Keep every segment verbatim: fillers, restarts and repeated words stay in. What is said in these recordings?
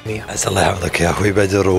الرسمية. عسى الله يحفظك يا أخوي بدر،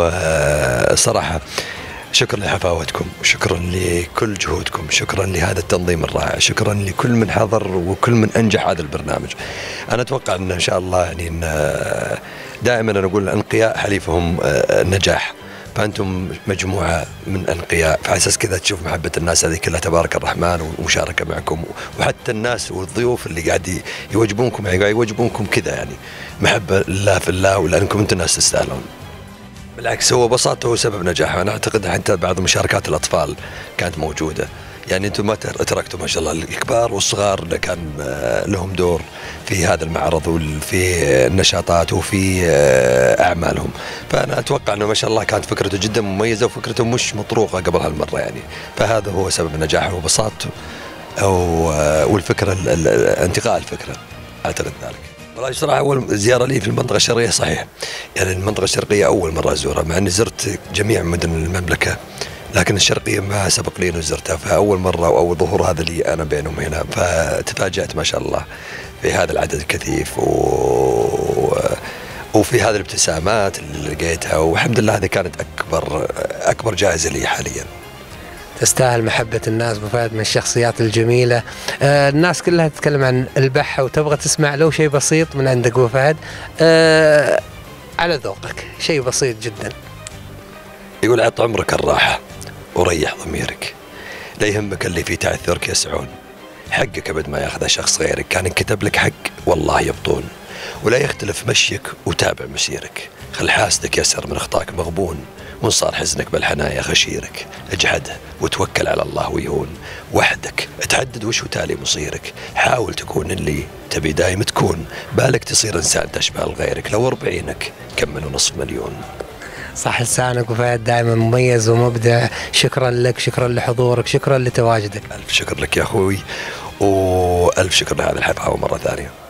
وصراحة شكرا لحفاوتكم، وشكرا لكل جهودكم، شكرا لهذا التنظيم الرائع، شكرا لكل من حضر وكل من أنجح هذا البرنامج. أنا أتوقع أن إن شاء الله يعني إن دائما أنا أقول الأنقياء حليفهم النجاح، فأنتم مجموعة من أنقياء، فعلى أساس كذا تشوف محبة الناس هذه كلها تبارك الرحمن ومشاركة معكم، وحتى الناس والضيوف اللي قاعد يوجبونكم يعني يوجبونكم كذا يعني محبة لله في الله، ولأنكم أنتم الناس تستاهلون. بالعكس هو بساطته هو سبب نجاحه. أنا أعتقد حتى بعض مشاركات الأطفال كانت موجودة، يعني أنتم ما تركتوا ما شاء الله الكبار والصغار اللي كان لهم دور في هذا المعرض وفي النشاطات وفي أعمالهم، فأنا أتوقع أنه ما شاء الله كانت فكرته جدا مميزة وفكرته مش مطروقة قبل هالمرة يعني، فهذا هو سبب نجاحه وبساطته أو والفكرة انتقاء الفكرة، أعتقد ذلك. والله صراحة أول زيارة لي في المنطقة الشرقية صحيح، يعني المنطقة الشرقية أول مرة أزورها، مع أني زرت جميع مدن المملكة لكن الشرقية ما سبق لي أن زرتها، فأول مرة وأول ظهور هذا لي أنا بينهم هنا، فتفاجأت ما شاء الله في هذا العدد الكثيف و... وفي هذه الابتسامات اللي لقيتها، والحمد لله هذه كانت أكبر أكبر جائزة لي حاليا. تستاهل محبة الناس أبو فهد، من الشخصيات الجميلة. آه الناس كلها تتكلم عن البحة وتبغى تسمع لو شيء بسيط من عندك أبو فهد، آه على ذوقك شيء بسيط جدا. يقول عط عمرك الراحة وريح ضميرك، لا يهمك اللي في تعثرك يسعون، حقك أبد ما ياخذه شخص غيرك، كان انكتب لك حق والله يبطون، ولا يختلف مشيك وتابع مسيرك، خل حاسدك يسر من اخطاك مغبون، وان صار حزنك بالحنايا غشيرك، اجحده وتوكل على الله ويهون، وحدك تحدد وش تالي مصيرك، حاول تكون اللي تبي دايم تكون، بالك تصير انسان تشبه لغيرك، لو أربعينك كملوا نصف مليون. صح لسانك أبو فهد، دائما مميز ومبدع. شكرا لك، شكرا لحضورك، شكرا لتواجدك. ألف شكر لك يا أخوي، وألف شكر لهذا الحفاوة مرة ثانية.